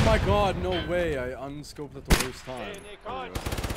my god, no way. I unscoped at the worst time.